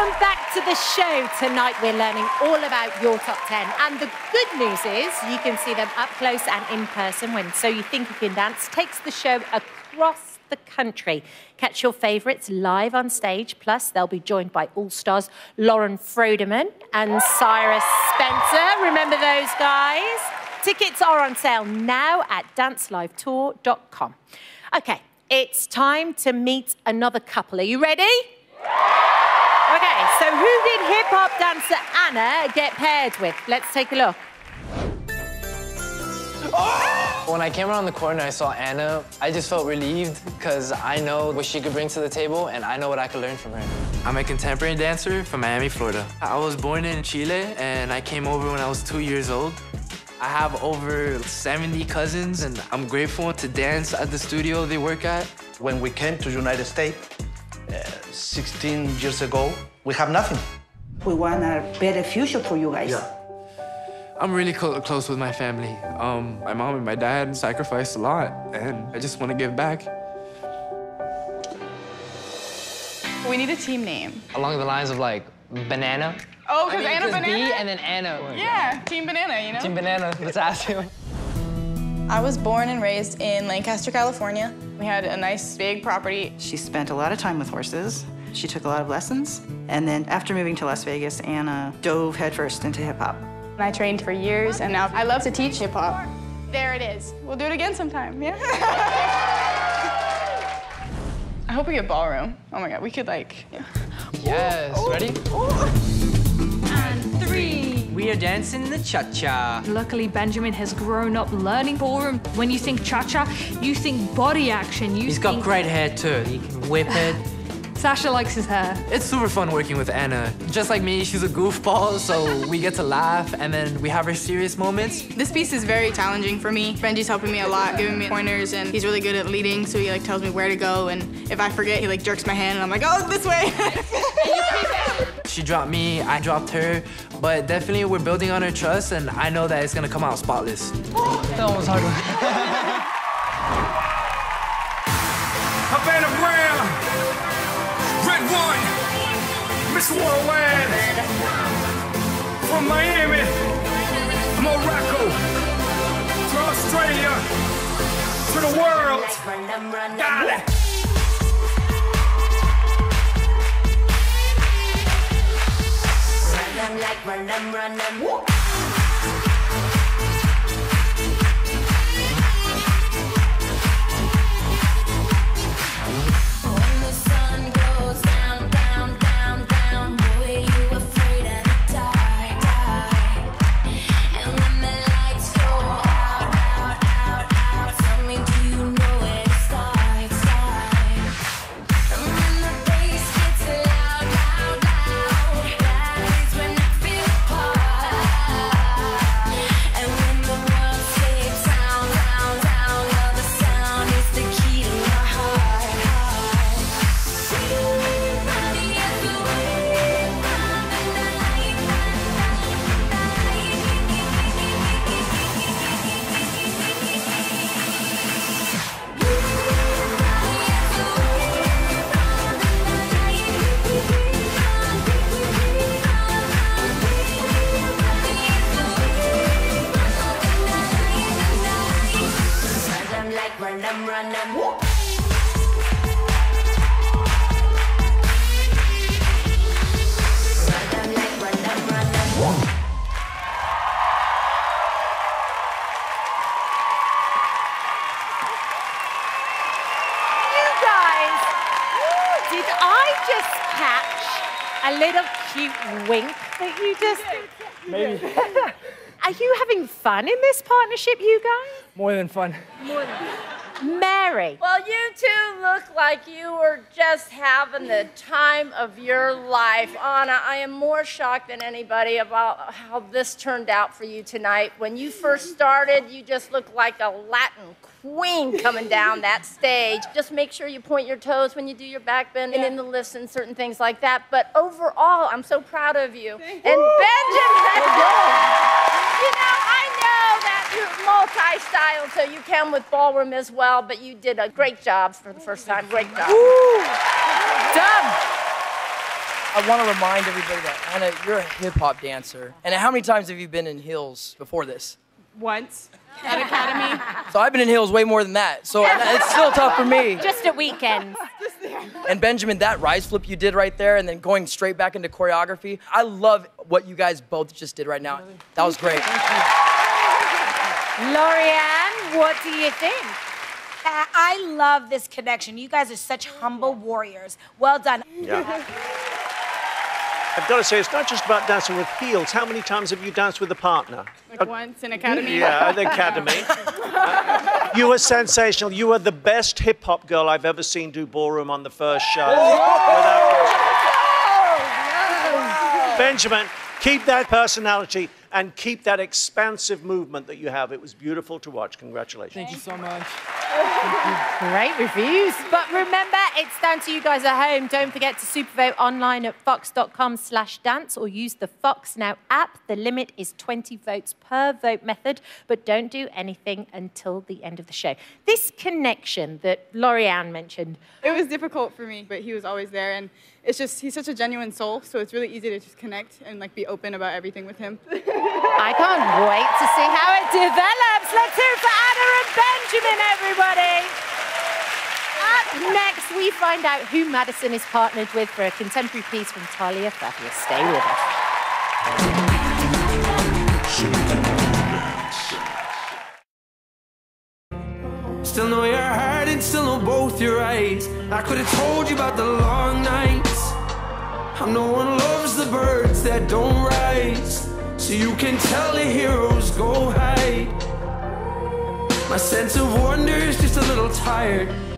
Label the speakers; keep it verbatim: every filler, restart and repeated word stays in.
Speaker 1: Welcome back to the show. Tonight we're learning all about your top ten. And the good news is you can see them up close and in person when So You Think You Can Dance takes the show across the country. Catch your favourites live on stage. Plus, they'll be joined by All-Stars Lauren Froderman and Cyrus Spencer. Remember those guys? Tickets are on sale now at dance live tour dot com. OK, it's time to meet another couple. Are you ready? OK, so who did hip-hop dancer Anna get paired with? Let's take a look.
Speaker 2: When I came around the corner, I saw Anna. I just felt relieved because I know what she could bring to the table and I know what I could learn from her. I'm a contemporary dancer from Miami, Florida. I was born in Chile and I came over when I was two years old. I have over seventy cousins and I'm grateful to dance at the studio they work at.
Speaker 3: When we came to United States uh, sixteen years ago, we have nothing.
Speaker 4: We want a better future for you guys.
Speaker 3: Yeah.
Speaker 2: I'm really clo close with my family. Um, my mom and my dad sacrificed a lot, and I just want to give back.
Speaker 5: We need a team name.
Speaker 2: Along the lines of, like, banana.
Speaker 5: Oh, because Anna
Speaker 2: B
Speaker 5: Banana?
Speaker 2: and then Anna.
Speaker 5: Yeah, Team Banana, you know?
Speaker 2: Team Banana, let's ask him.
Speaker 5: I was born and raised in Lancaster, California. We had a nice, big property.
Speaker 6: She spent a lot of time with horses. She took a lot of lessons. And then after moving to Las Vegas, Anna dove headfirst into hip-hop.
Speaker 5: And I trained for years, and now I love to teach hip-hop. There it is. We'll do it again sometime, yeah? I hope we get ballroom. Oh my God, we could like, yeah.
Speaker 2: Yes, ooh, ready?
Speaker 5: Ooh.
Speaker 7: And three.
Speaker 8: We are dancing the cha-cha.
Speaker 7: Luckily, Benjamin has grown up learning ballroom. When you think cha-cha, you think body action. You
Speaker 8: He's
Speaker 7: think...
Speaker 8: got great hair too. He can whip it.
Speaker 7: Sasha likes his hair.
Speaker 2: It's super fun working with Anna. Just like me, she's a goofball, so we get to laugh, and then we have our serious moments.
Speaker 5: This piece is very challenging for me. Benji's helping me a lot, giving me pointers, and he's really good at leading, so he like tells me where to go, and if I forget, he like jerks my hand, and I'm like, oh, this way.
Speaker 2: She dropped me, I dropped her, but definitely we're building on her trust, and I know that it's gonna come out spotless.
Speaker 8: That one was hard.
Speaker 9: Havana Brown. Red One, Miss Worldwide, from Miami, Morocco, to Australia, to the world. Got it. Run them like run them, run them. Woo.
Speaker 1: A little cute wink that you just...
Speaker 8: Maybe.
Speaker 1: Are you having fun in this partnership, you guys?
Speaker 8: More than fun.
Speaker 1: More than Mary.
Speaker 10: Well, you two look like you were just having the time of your life. Anna, I am more shocked than anybody about how this turned out for you tonight. When you first started, you just looked like a Latin queen coming down that stage. Just make sure you point your toes when you do your back bend yeah. and in the lifts and certain things like that. But overall, I'm so proud of you. Thank and you. Benjamin, you know, I know that you're multi-style, so you can with ballroom as well, but you did a great job for the first time. Great job.
Speaker 1: Woo. Done.
Speaker 11: I want to remind everybody that, Anna, you're a hip-hop dancer. And how many times have you been in heels before this?
Speaker 5: Once at Academy.
Speaker 11: So I've been in heels way more than that. So it's still tough for me.
Speaker 1: Just at weekends.
Speaker 11: And Benjamin, that rise flip you did right there and then going straight back into choreography, I love what you guys both just did right now. That was great.
Speaker 1: Lorianne, what do you think?
Speaker 12: Uh, I love this connection. You guys are such humble warriors. Well done.
Speaker 13: Yeah. I've got to say, it's not just about dancing with heels. How many times have you danced with a partner?
Speaker 5: Like uh, once in Academy.
Speaker 13: Yeah, at the Academy. uh, you were sensational. You were the best hip-hop girl I've ever seen do ballroom on the first show. Without question. Benjamin, keep that personality and keep that expansive movement that you have. It was beautiful to watch. Congratulations.
Speaker 2: Thank you so much.
Speaker 1: Great reviews. But remember, it's down to you guys at home. Don't forget to supervote online at fox.com slash dance or use the Fox Now app. The limit is twenty votes per vote method, but don't do anything until the end of the show. This connection that Lorianne mentioned.
Speaker 5: It was difficult for me, but he was always there. And it's just, he's such a genuine soul, so it's really easy to just connect and like be open about everything with him.
Speaker 1: I can't wait to see how it develops. Let's hear it for Anna and Benjamin, everybody. Up next, we find out who Madison is partnered with for a contemporary piece from Talia Fabius. Stay with
Speaker 14: us. Still know your heart and still know both your eyes. I could have told you about the long nights. How no one loves the birds that don't rise. So you can tell the heroes go hide. My sense of wonder is just a little tired.